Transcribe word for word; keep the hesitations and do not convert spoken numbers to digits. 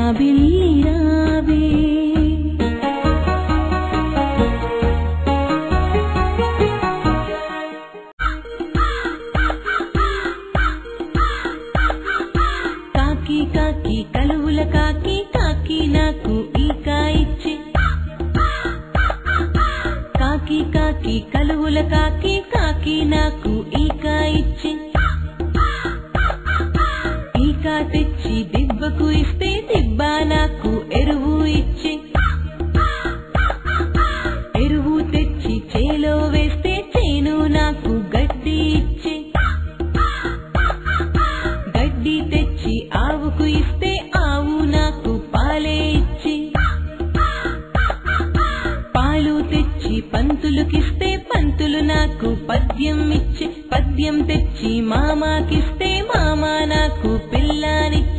జాబిల్లి రావే కాకి కాకి కలువుల కాకి కాకి నాకు ఈకా ఇచ్చి కాకి కాకి కలువుల కాకి కాకి నాకు ఈకా ఇచ్చి ఈకా తెచ్చి దిబ్బకు ఇస్తే దిబ్బ నాకు ఎరువు ఇచ్చి ఎరువు తెచ్చి చేలో వేస్తే చేను నాకు గడ్డి ఇచ్చి గడ్డి తెచ్చి ఆవుకు ఇస్తే ఆవు నాకు పాలే ఇచ్చి పాలు తెచ్చి పంతులుకిస్తే పంతులు నాకు పద్యం ఇచ్చి పద్యం తెచ్చి మామాకిస్తే మామ నాకు పిల్లానిచ్చి